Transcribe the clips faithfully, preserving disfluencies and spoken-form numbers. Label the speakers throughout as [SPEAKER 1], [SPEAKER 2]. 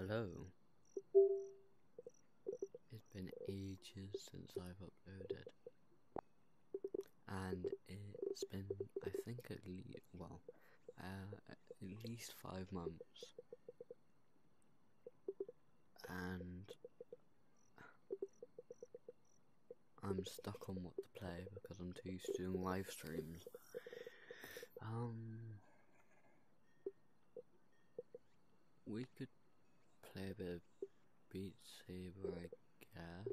[SPEAKER 1] Hello. It's been ages since I've uploaded, and it's been, I think, at least, well, uh, at least five months, and I'm stuck on what to play because I'm too used to doing live streams. Um, we could play a bit of Beat Saber, I guess.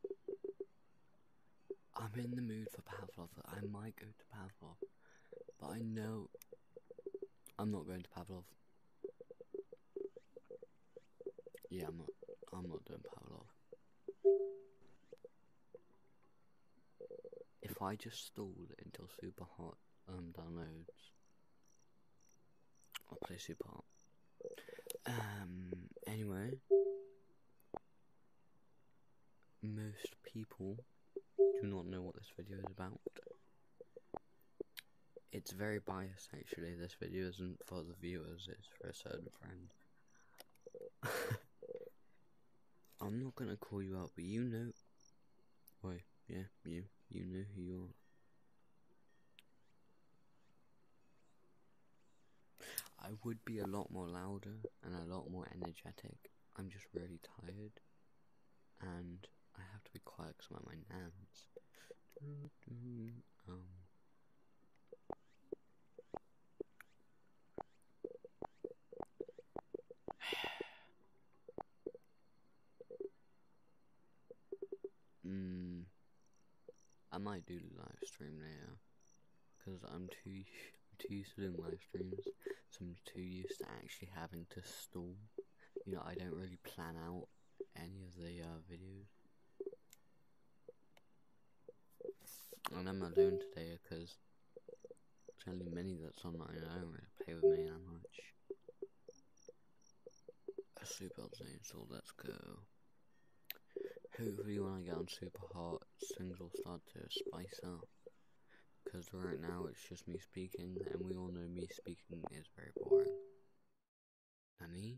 [SPEAKER 1] I'm in the mood for Pavlov. I might go to Pavlov, but I know I'm not going to Pavlov. Yeah, I'm not. I'm not doing Pavlov. If I just stall until Super Hot um downloads, I'll play Super Hot. Um. Anyway, most people do not know what this video is about. It's very biased, actually. This video isn't for the viewers, it's for a certain friend. I'm not gonna call you out, but you know. Wait, yeah, you. You know who you are. I would be a lot more louder and a lot more energetic. I'm just really tired. And I have to be quiet because I'm at my nan's. Um. mm, I might do live stream later because I'm too too used to doing live streams, so I'm too used to actually having to stall. You know, I don't really plan out any of the uh, videos. And I'm alone today because it's only Minnie that's online. I don't really play with me that much. A Super Hot's installed, let's go. Hopefully when I get on Super Hot, things will start to spice up. Because right now it's just me speaking, and we all know me speaking is very boring. Nani?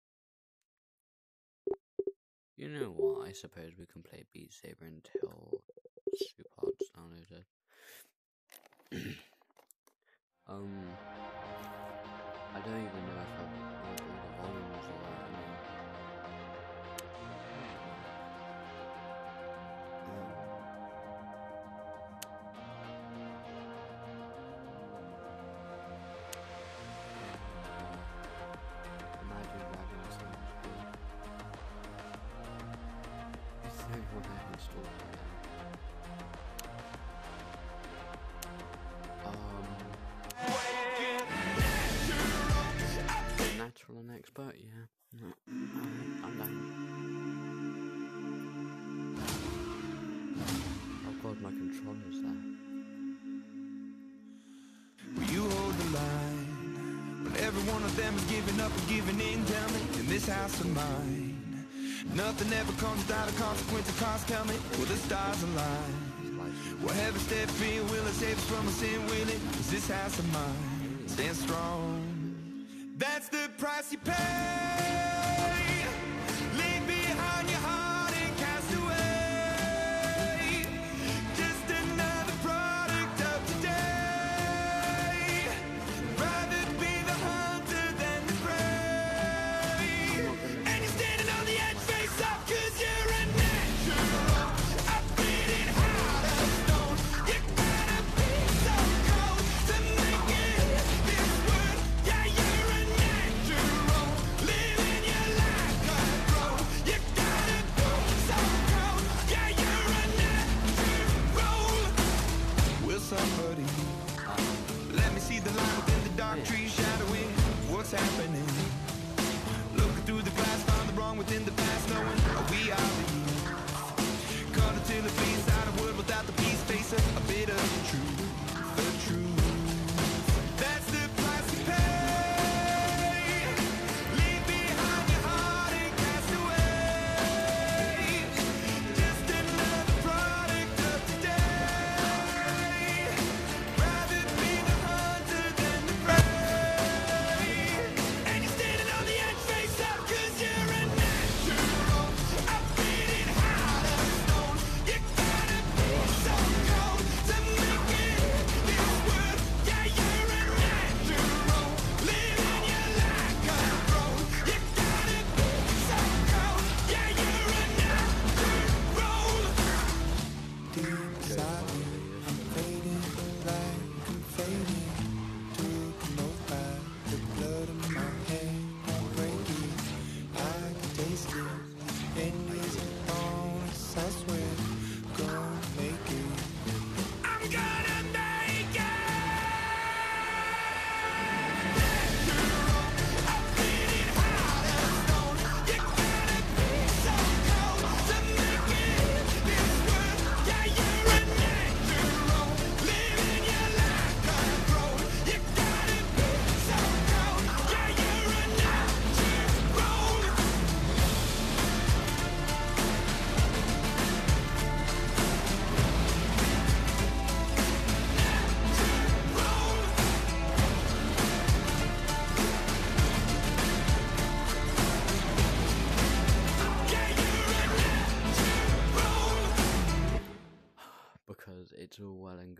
[SPEAKER 1] You know what, I suppose we can play Beat Saber until Super Hot's downloaded. um, I don't even know if I've got all the volumes or that. Natural and expert, yeah. No. Alright, I'm down. Oh god, my controller's there.
[SPEAKER 2] Will you hold the line when every one of them is giving up and giving in? Tell me, in this house of mine, nothing ever comes without a consequence. A cost coming, will the stars align? Will heaven step in? Will it save us from a sin? Will it? Is this house of mine stand strong? That's the price you pay. Leave behind your heart and cast away. Just another product of today. Rather be the hunter than the prey. And you're standing on the edge, face up, cause you're a natural. I'm bleeding hard as stone. You gotta be so cold to make it this world. Yeah, you're a natural. Living your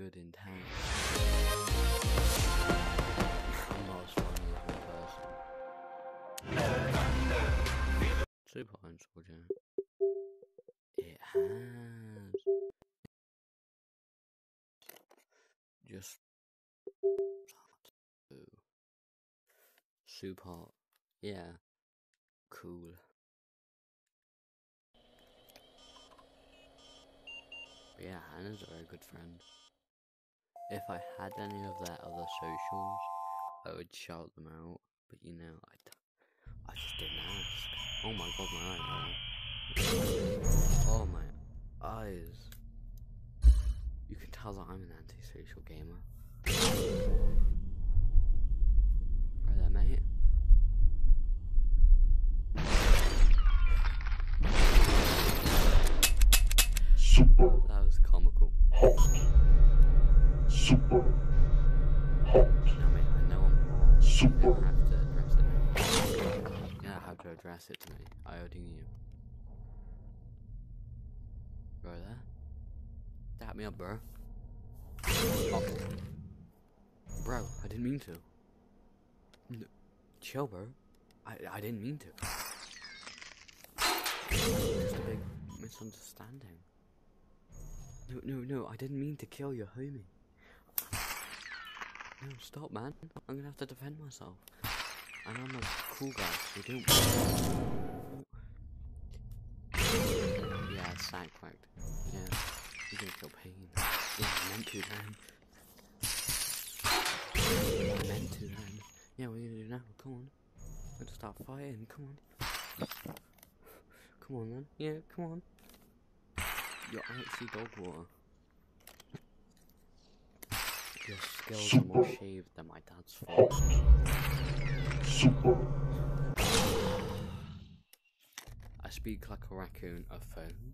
[SPEAKER 1] good intent. I'm not as funny as one person. Super Iron Soldier. It has just super, yeah, cool. But yeah, Hannah's a very good friend. If I had any of their other socials, I would shout them out. But you know, I, I just didn't ask. Oh my god, my eyes. Oh my eyes. You can tell that I'm an antisocial gamer. Right there, mate.
[SPEAKER 3] Super
[SPEAKER 1] That was comical.
[SPEAKER 3] hot. Super hot.
[SPEAKER 1] Now, mate, I know I'm hot. You
[SPEAKER 3] Super
[SPEAKER 1] don't have to address it now. You don't have to address it to me. I already knew. Right there. Dap me up, bro. Oh. Bro, I didn't mean to. No. Chill, bro. I I didn't mean to. Just a big misunderstanding. No, no, no, I didn't mean to kill your homie. No, stop, man. I'm gonna have to defend myself. And I'm a cool guy, so don't... Yeah, it's sack cracked. Yeah, you're gonna feel pain. Yeah, I meant to then. I meant to then. Yeah, what are you gonna do now? Come on. Let's start fighting, come on. Come on, then. Yeah, come on. You're actually dog water. Your skills are more shaved than my dad's fault.
[SPEAKER 3] Super
[SPEAKER 1] I speak like a raccoon, a phone.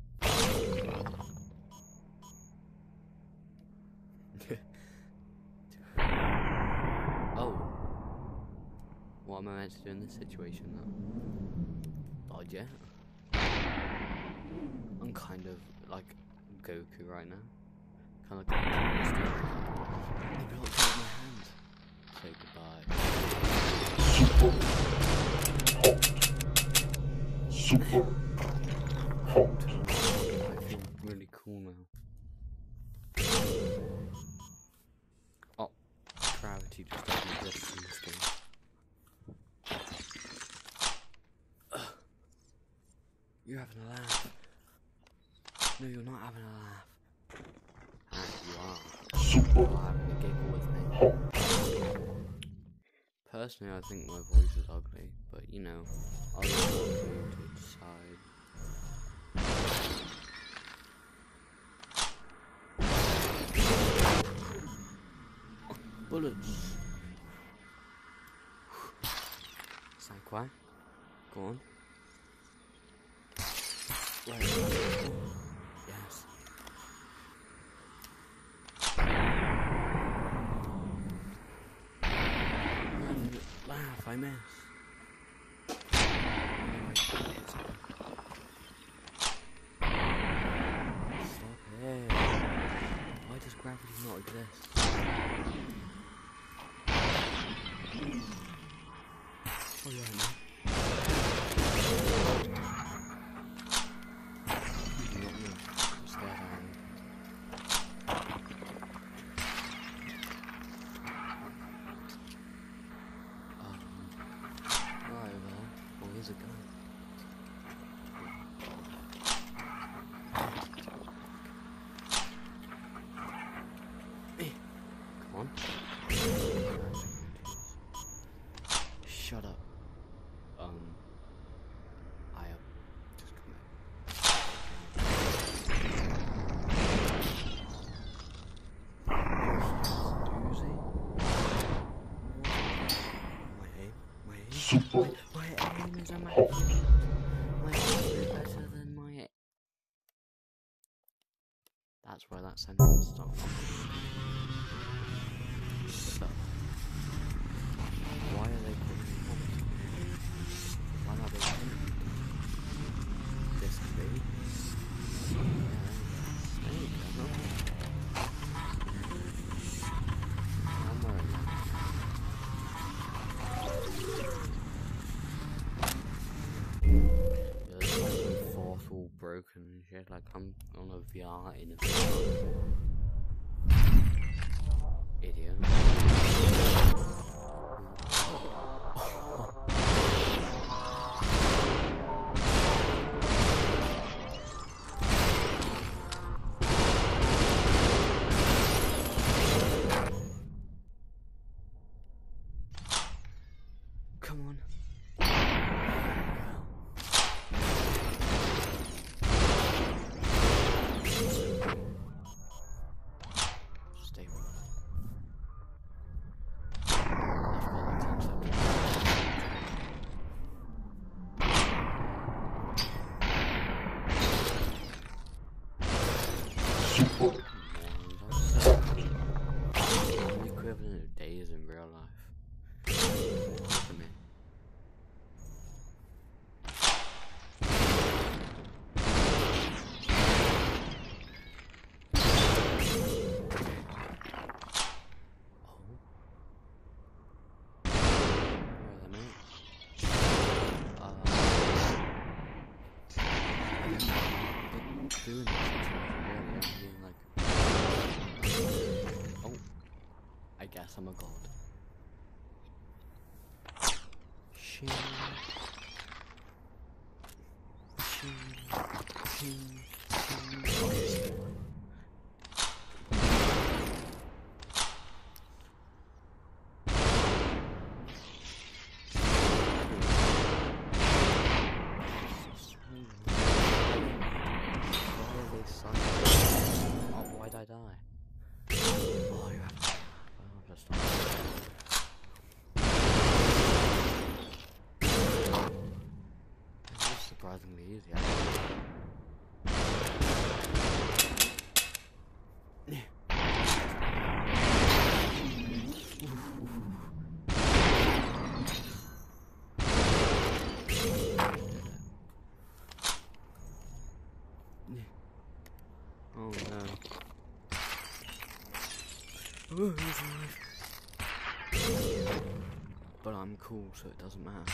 [SPEAKER 1] Oh. What am I meant to do in this situation though? Dodge it? I'm kind of like Goku right now. Kind of like maybe I'll take my hand. Say goodbye.
[SPEAKER 3] super hot.
[SPEAKER 1] I feel really cool now. Oh, gravity just doesn't exist in this game. Ugh. You're having a laugh. No, you're not having a laugh. Ah, you are.
[SPEAKER 3] Super
[SPEAKER 1] You're having a giggle with me. Personally, I think my voice is ugly, but you know, I'll leave it up to you to decide. Bullets. Psych, go on. Right. Yes. Run, laugh, I miss. Stop it. Why does gravity not exist? Oh yeah, man. Shut up. Um, I uh, just come back. Doozy. My aim, my aim,
[SPEAKER 3] super
[SPEAKER 1] my aim is immaculate. My aim is better than my aim. That's where that sentence stops. So, why are they calling me hot? Why are they calling me this could be? Yeah, there you go. There you go. broken and shit. Like I'm on a V R in a V R. Idiot. Come on. Stay with me.
[SPEAKER 3] Super
[SPEAKER 1] The equivalent of days in real life. Look at me. Doing this really, I'm being like, oh, I guess I'm a god. Shing, shing, shing, shing. Oh, why'd I die? Oh, you have to. Oh, I'm just. This is surprisingly easy, actually. Oh no. But I'm cool, so it doesn't matter.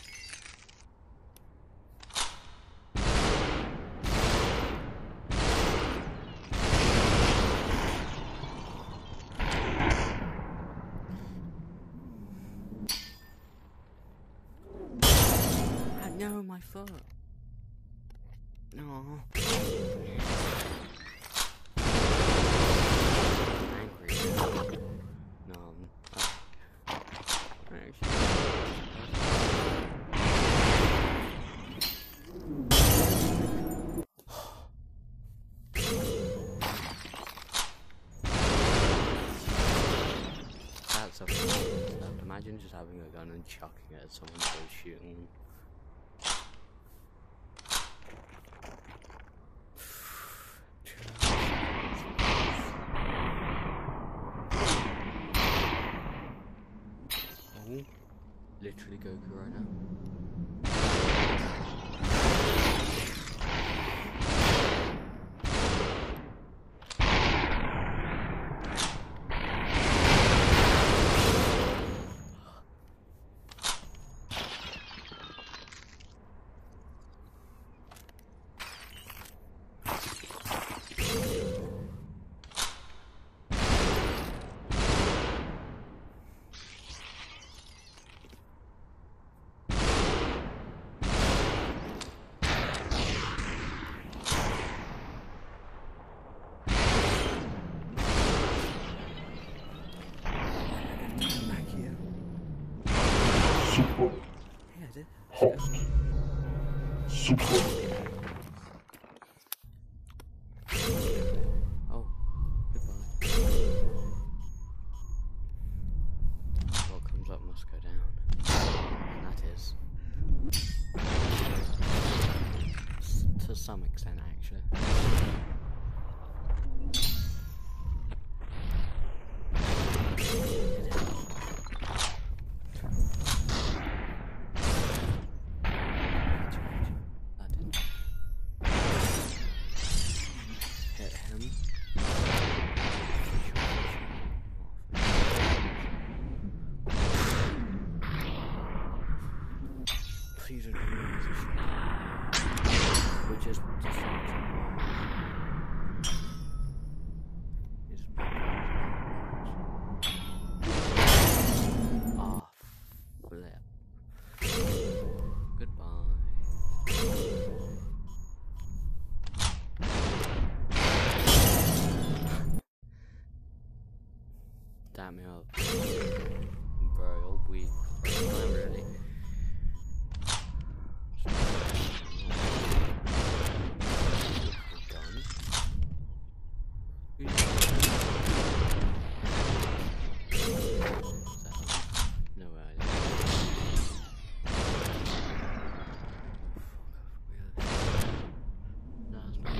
[SPEAKER 1] Ah, no, my foot. No. No, um, I, actually. That's a fun stuff. Imagine just having a gun and chucking it at someone who's shooting them. Literally Goku right now.
[SPEAKER 3] Super
[SPEAKER 1] Yeah, I did.
[SPEAKER 3] hot. Super
[SPEAKER 1] Oh, goodbye. What comes up must go down. And that is. S to some extent, actually. Please don't do this. We're just, just it's ah, flip. Goodbye. Damn me up. Bro, you're weak. Not really. No idea. That's not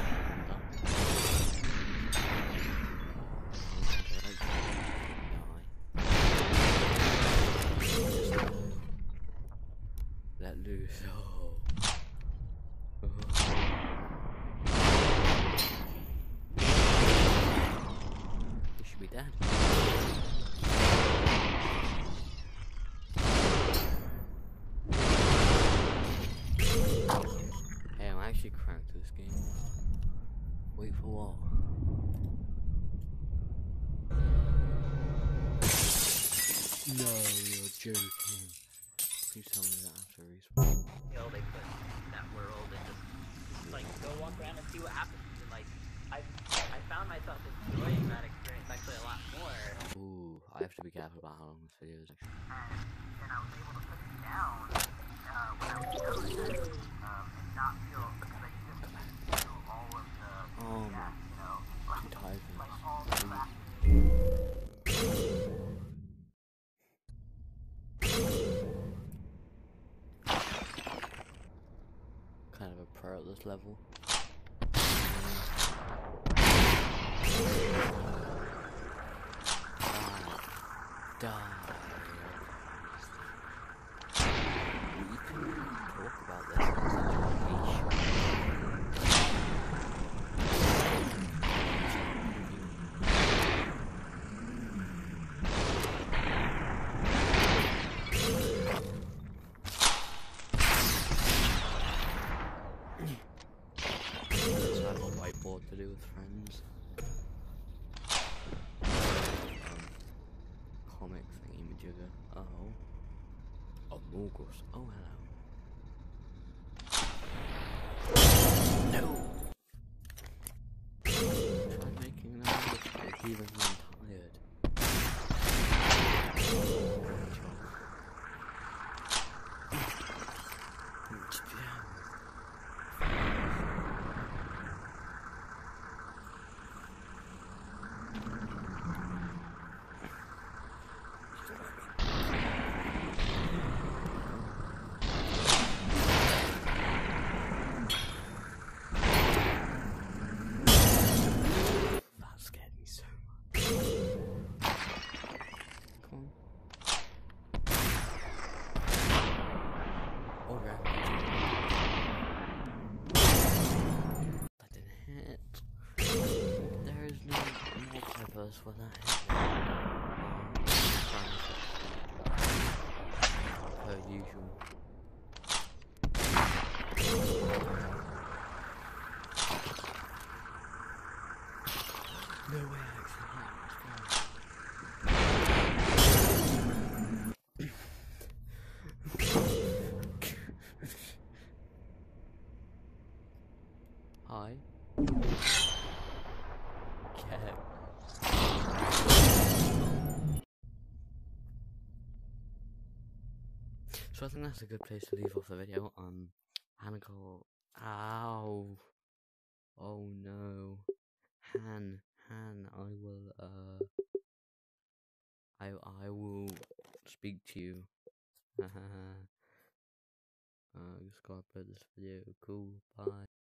[SPEAKER 1] let loose. Oh. You should be dead. Hey, I'm actually cracked this game. Wait for what? No, you're joking. Please tell me that after respawn.
[SPEAKER 4] You know, they put that world and just, just like go walk around and see what happens. And like, I I found myself enjoying that experience actually a lot more.
[SPEAKER 1] Ooh, I have to be careful about how long this video is actually.
[SPEAKER 4] And, and I was able to put it down uh, when I was doing it, um, and not feel, because I just feel all of the,
[SPEAKER 1] Oh
[SPEAKER 4] yeah,
[SPEAKER 1] my,
[SPEAKER 4] you know,
[SPEAKER 1] two tigers.
[SPEAKER 4] like all the back.
[SPEAKER 1] Kind of a pro at this level. Die. Die. We can talk about this in such a niche. Let's have a whiteboard to do with friends. Um, comic thingy-majigger. Oh. Oh, Morgos. Oh, hello. No! Try making an mistake even when I'm tired. That scared me so much. Come on. Okay. That didn't hit. There is no multiverse for that hit. Per usual. No way I actually hit. Hi. Okay. So I think that's a good place to leave off the video. Um, Hannah got... Ow. Oh no. Han, Han, I will, uh... I, I will speak to you. uh, just gotta upload this video. Cool, bye.